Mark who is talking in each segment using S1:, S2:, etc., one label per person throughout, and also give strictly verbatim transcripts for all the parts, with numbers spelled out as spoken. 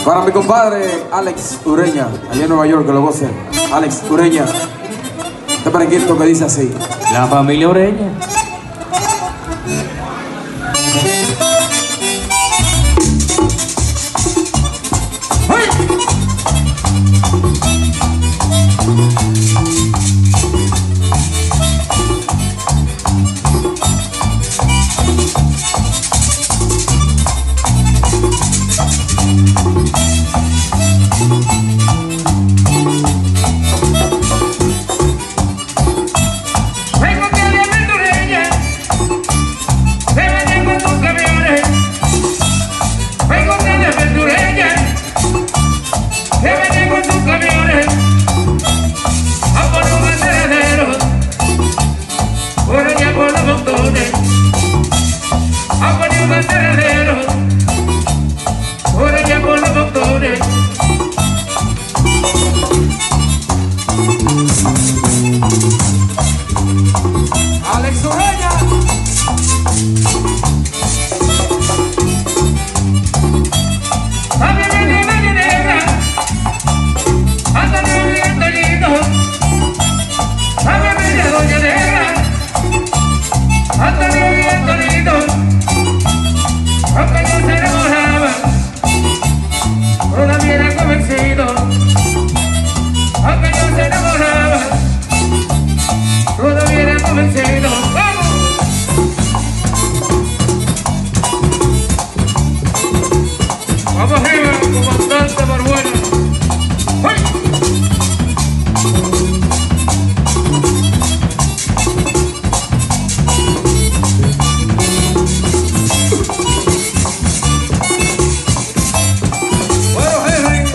S1: Para mi compadre Alex Ureña, allá en Nueva York, que lo gocen. Alex Ureña. Este parequito que dice así.
S2: La familia Ureña.
S1: Alex Ureña.
S3: Vamos arriba, comandante Barbuena. ¡Ay! Bueno, Henry.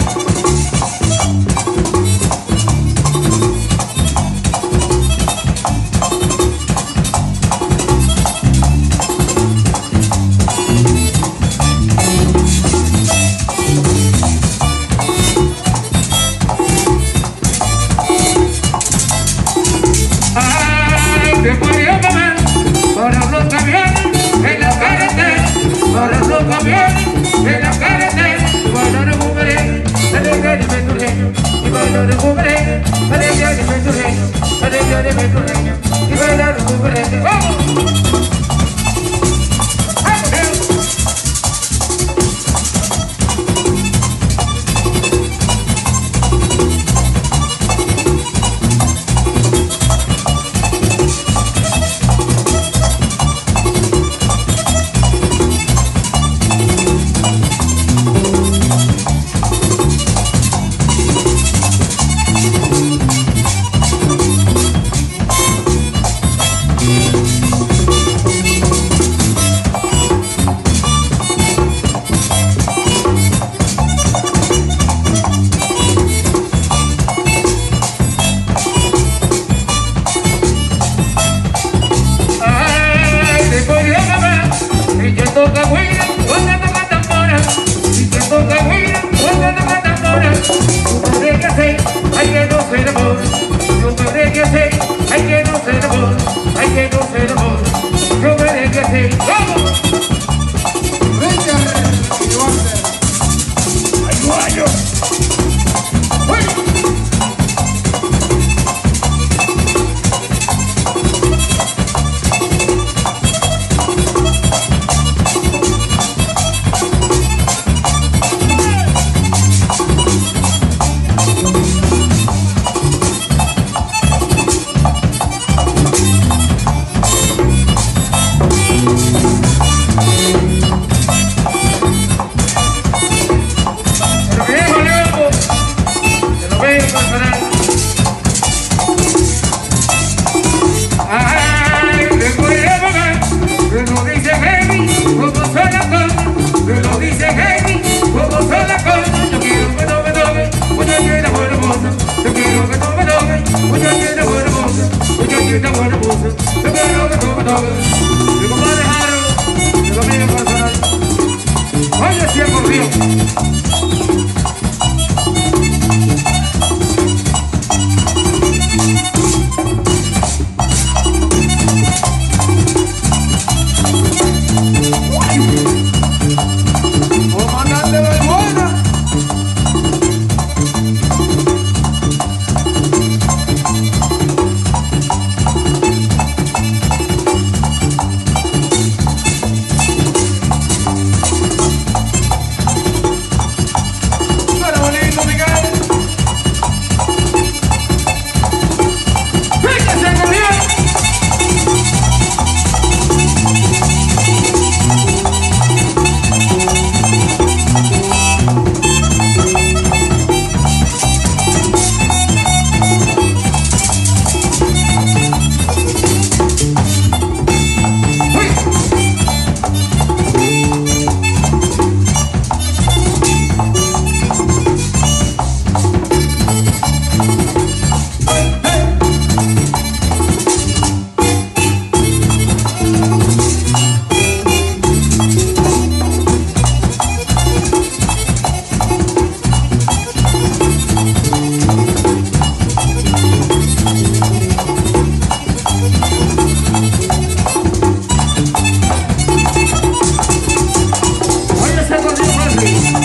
S3: Para los camiones en la carretera, para los camiones en la carretera, para los mujeres, alegría de Ventureño, y para los mujeres, alegría de Ventureño, alegría de Ventureño, y para los mujeres. ¡Vamos! Toca guira, cuando toca tambora, y que toca guira, cuando toca tambora. Yo tendré que hacer, hay que no se enamora. Yo tendré que hacer, hay que no se enamora, hay que no se enamora. Yo tendré que hacer, ¡vamos! ¡Ay, guayo! Oye, si es corrido. Comandante Barbuena. Luis.